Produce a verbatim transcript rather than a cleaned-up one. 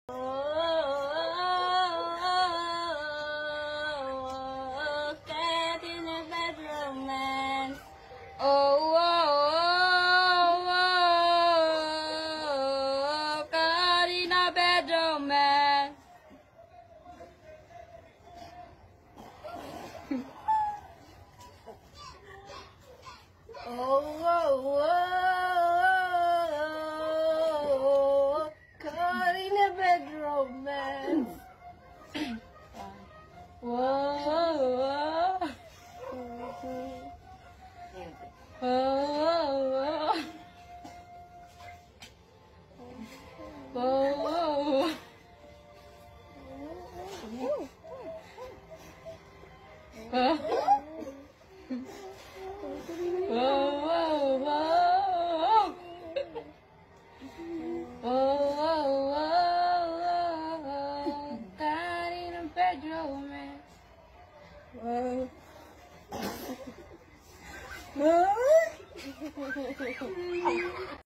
Oh, cat in a bedroom, man. Oh, oh, oh, oh, cat in a bedroom, man. Oh, oh, oh, caught in a bedroom, man. Whoa, whoa, whoa, whoa, whoa, whoa. Whoa.